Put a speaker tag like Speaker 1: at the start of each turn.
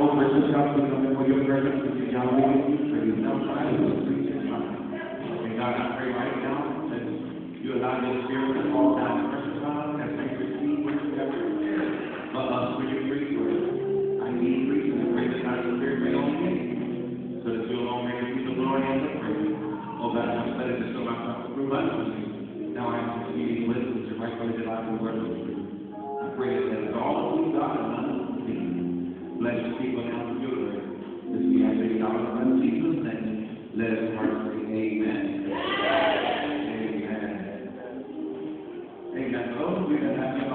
Speaker 1: open yourself to come before your presence with Yahweh, for you know time to preach His mind. And God, I pray right now that you allow your spirit to fall down fresh upon us as we receive what you have prepared for us for your great word. I need preaching and pray that God's spirit may on me, so that you alone may receive the glory and the praise. Oh God, I'm studying to show myself through my teaching. Now I am receiving wisdom to rightfully divide the word of truth. I pray that it's all of you, God, and none of me. Bless your people now for your word. This we ask in God in Jesus' name. Let us heart say amen. Amen. Amen. For those of you that have your